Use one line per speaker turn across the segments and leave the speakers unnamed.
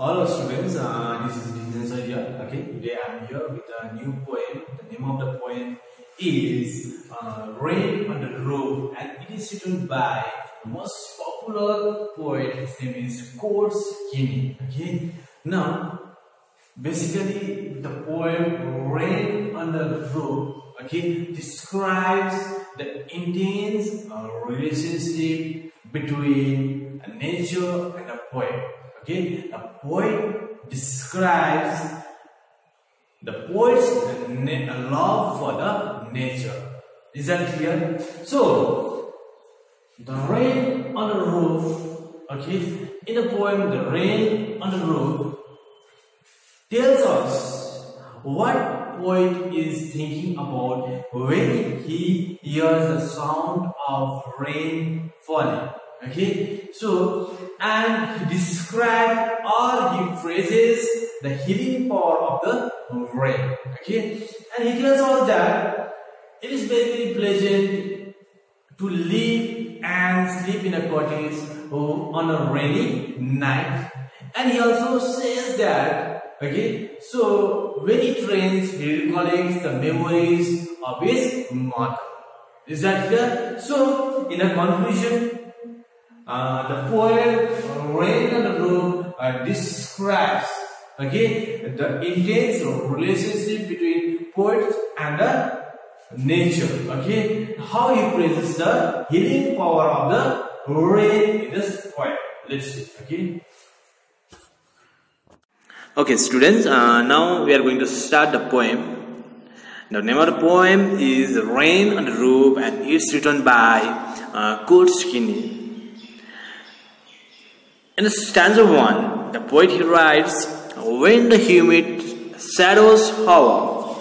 Hello students, this is Dinesh here. Okay, today I am here with a new poem. The name of the poem is Rain on the Roof, and it is written by the most popular poet. His name is Coates Kinney. Okay, now basically the poem Rain on the Roof, okay, describes the intense relationship between nature and a poet. Okay, a poet describes the poet's love for the nature. Is that clear? So, the rain on the roof, okay, in the poem, the rain on the roof tells us what poet is thinking about when he hears the sound of rain falling. Okay, so, and he describes or he praises the healing power of the rain. Okay, and he tells us that it is very pleasant to live and sleep in a cottage on a rainy night. And he also says that, okay, so when it rains, he recollects the memories of his mother. Is that clear? So, in a conclusion, the poem Rain on the Roof describes, okay, the intense relationship between poet and the nature. Okay, how he praises the healing power of the rain in this poem. Let's see. Okay, students. Now we are going to start the poem. The name of the poem is Rain on the Roof, and it's written by Coates Kinney. In stanza 1, the poet he writes, when the humid shadows hover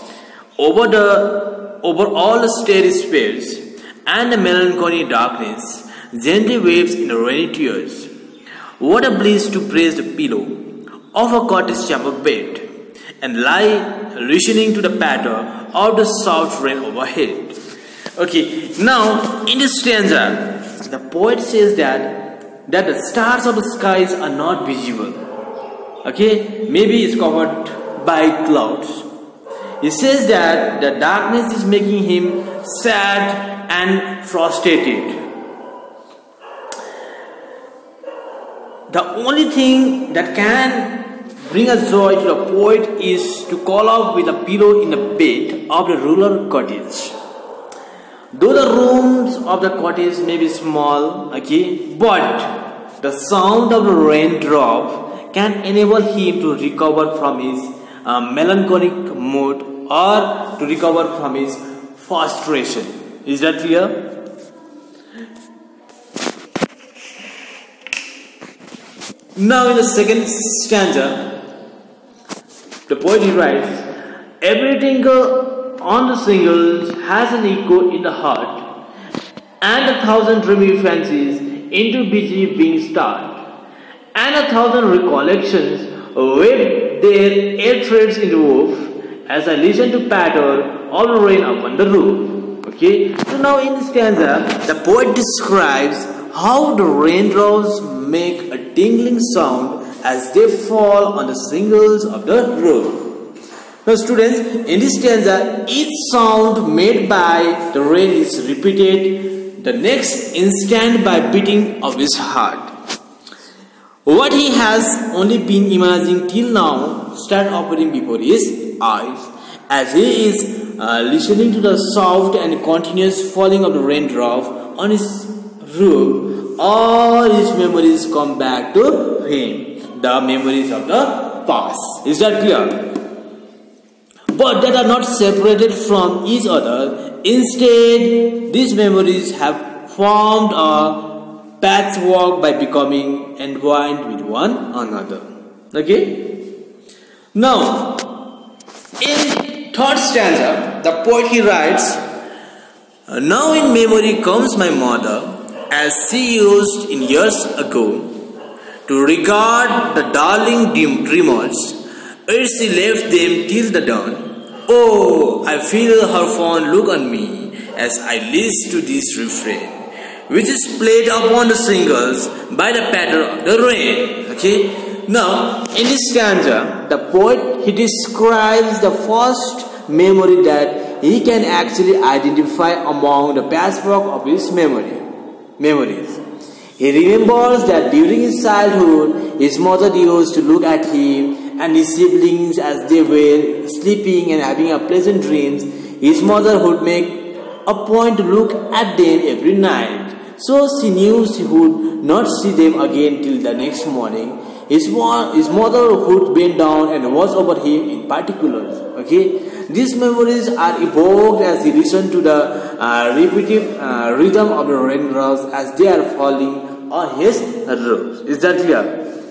over all the starry space, and the melancholy darkness gently waves in the rainy tears, what a bliss to praise the pillow of a cottage chamber bed, and lie listening to the patter of the soft rain overhead. Okay, now in this stanza, the poet says that the stars of the skies are not visible. Okay, maybe it's covered by clouds. He says that the darkness is making him sad and frustrated. The only thing that can bring a joy to the poet is to call up with a pillow in the bed of the rural cottage. Though the rooms of the cottage may be small, okay, but the sound of the raindrop can enable him to recover from his melancholic mood or to recover from his frustration. Is that clear? Now in the second stanza, the poet writes, every tinkle on the shingles has an echo in the heart, and 1,000 dreamy fancies into busy wings start, and 1,000 recollections wave their air threads in the roof as I listen to patter of the rain upon the roof. Okay, so now in the stanza, the poet describes how the raindrops make a tingling sound as they fall on the shingles of the roof. Now students, in this stanza, each sound made by the rain is repeated the next instant by beating of his heart. What he has only been imagining till now start operating before his eyes as he is listening to the soft and continuous falling of the raindrop on his roof. All his memories come back to him, the memories of the past. Is that clear? But that are not separated from each other. Instead, these memories have formed a patchwork by becoming entwined with one another. Okay? Now, in third stanza, the poet he writes, now in memory comes my mother, as she used in years ago to regard the darling dreamers, as she left them till the dawn. Oh, I feel her fond look on me as I listen to this refrain, which is played upon the shingles by the patter of the rain. Okay,
Now, in this stanza, the poet, he describes the first memory that he can actually identify among the patchwork of his memories. He remembers that during his childhood, his mother used to look at him and his siblings as they were sleeping and having a pleasant dreams. His mother would make a point to look at them every night. So she knew she would not see them again till the next morning. His mother would bend down and watch over him in particular. Okay, these memories are evoked as he listened to the repetitive rhythm of the raindrops as they are falling on his roof. Is that clear?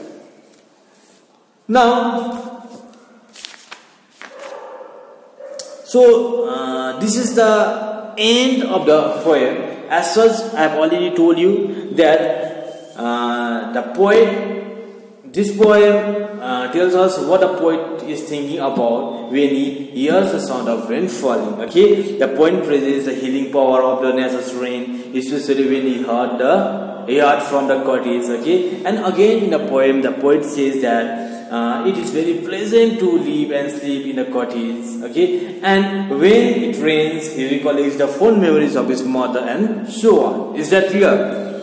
Now, so this is the end of the poem. As such, I have already told you that this poem tells us what the poet is thinking about when he hears the sound of rain falling. Okay, the poet praises the healing power of the nature's rain, especially when he heard from the cottage. Okay, and again in the poem, the poet says that it is very pleasant to live and sleep in a cottage. Okay, and when it rains, he recollects the fond memories of his mother and so on. Is that clear?